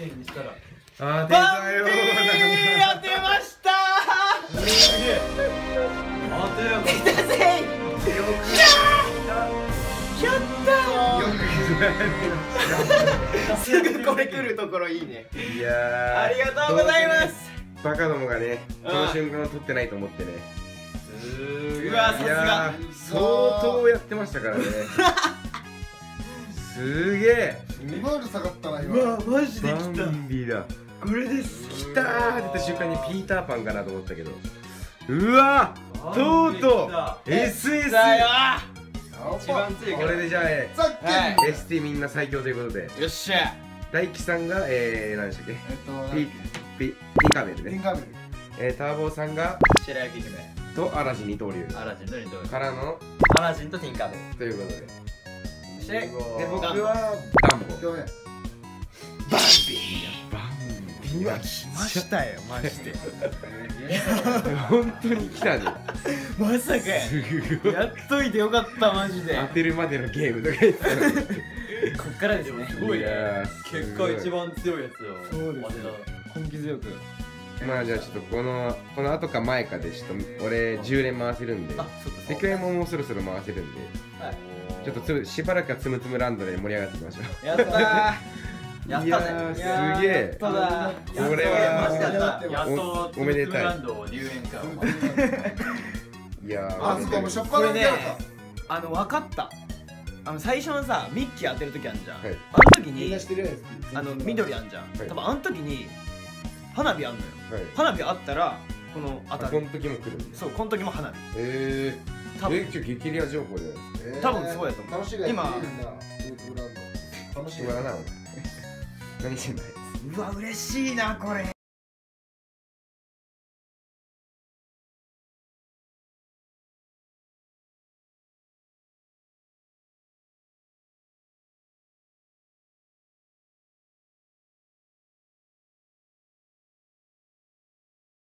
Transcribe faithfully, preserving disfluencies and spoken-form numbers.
点にしたらあー、 バンビー当てましたー。 すげえ当てやが来たぜー。やったー。すぐこれ来るところいいね。 いやー、 ありがとうございます。 バカどもがね、この瞬間を撮ってないと思ってね。 うわ、さすいやがー、相当やってましたからね。すげえ。 にマイル下がったな今。 うわ、マジでバ来た。 ンビだ。 これです。 来たーって言った瞬間にピーターパンかなと思ったけど、うわー、とうとう エスエス。 だよ一番強いからこれでじゃあ、えさっきはいー、エスティみんな最強ということで、 ー。よっしゃ。 大輝さんが、えー、何でしたっけ、 えっとピピティカメルね、 ティンカーベルえー、ターボーさんが白雪姫とアラジン二刀流アラジンと二刀流からのアラジンとティンカーベルということで、 しで僕はダンボ。 去年バンうわ、来ましたよ、マジで。 本当に来たね。 まさかや。 すごい。 やっといてよかった、マジで。 当てるまでのゲームとか言ってたのに。 こっからですね。 すごいねやー結果一番強いやつをそうですよ当て根気強く。 まあじゃあちょっとこのこの後か前かでちょっと俺じゅう連回せるんで、 たあ、そっかで今日ももうそろそろ回せるんで、 はいちょっとつむしばらくはつむつむランドで盛り上がっていきましょう。 やったー。 やったねいやーいやーすげえやっとだ。 これはやっとやってやっとおおめでたいランド留園かいやーあそこもしょっぱこれねなにやるあの、分かった。あの、最初のさ、ミッキー当てるときあんじゃん。 はいあの時みんなに知ってるやつあの緑あんじゃん。 はい多分あの時に花火あんのよ。 はい。 花火あったらこの当たる。 あこの時も来るんです。 そう、この時も花火。 えー、 多分え今日激レア情報じゃないですか。 多分そうやと思う楽しいが今今楽しい暇だなお前。何してんだよ。 うわ、嬉しいなこれ。